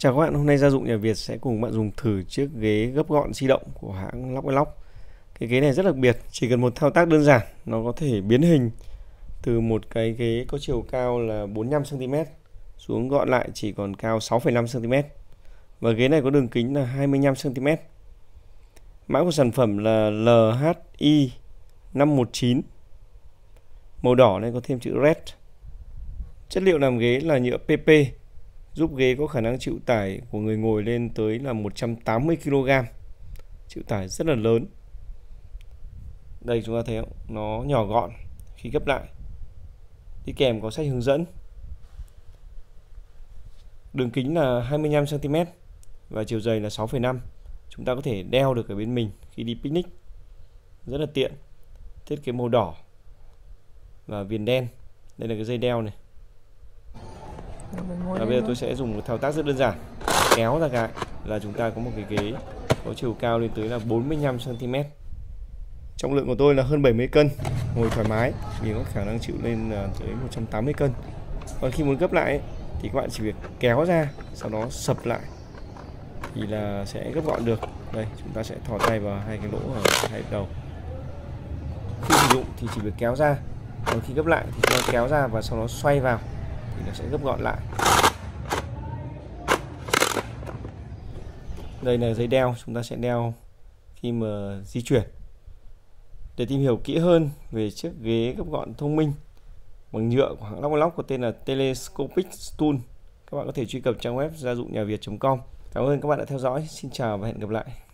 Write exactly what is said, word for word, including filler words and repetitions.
Chào các bạn, hôm nay Gia dụng nhà Việt sẽ cùng bạn dùng thử chiếc ghế gấp gọn di động của hãng Lockelock. Cái ghế này rất đặc biệt, chỉ cần một thao tác đơn giản, nó có thể biến hình từ một cái ghế có chiều cao là bốn mươi lăm xăng ti mét xuống gọn lại chỉ còn cao sáu phẩy năm xăng ti mét. Và ghế này có đường kính là hai mươi lăm xăng ti mét. Mã của sản phẩm là L H I năm một chín. Màu đỏ này có thêm chữ Red. Chất liệu làm ghế là nhựa P P, giúp ghế có khả năng chịu tải của người ngồi lên tới là một trăm tám mươi ki lô gam. Chịu tải rất là lớn. Đây chúng ta thấy không? Nó nhỏ gọn khi gấp lại. Đi kèm có sách hướng dẫn. Đường kính là hai mươi lăm xăng ti mét và chiều dày là sáu phẩy năm. Chúng ta có thể đeo được ở bên mình khi đi picnic. Rất là tiện. Thiết kế màu đỏ và viền đen. Đây là cái dây đeo này. Và bây giờ tôi sẽ dùng một thao tác rất đơn giản, kéo ra cái là chúng ta có một cái ghế có chiều cao lên tới là bốn mươi lăm xăng ti mét. Trọng lượng của tôi là hơn bảy mươi cân, ngồi thoải mái vì có khả năng chịu lên tới một trăm tám mươi cân. Còn khi muốn gấp lại ấy, thì các bạn chỉ việc kéo ra, sau đó sập lại thì là sẽ gấp gọn được. Đây, chúng ta sẽ thò tay vào hai cái lỗ ở hai đầu. Khi sử dụng thì chỉ việc kéo ra, còn khi gấp lại thì chúng ta kéo ra và sau đó xoay vào thì nó sẽ gấp gọn lại. Đây là dây đeo, chúng ta sẽ đeo khi mà di chuyển. Để tìm hiểu kỹ hơn về chiếc ghế gấp gọn thông minh bằng nhựa của hãng Lockelock có tên là Telescopic Stool, các bạn có thể truy cập trang web gia dụng nhà việt chấm com. Cảm ơn các bạn đã theo dõi. Xin chào và hẹn gặp lại.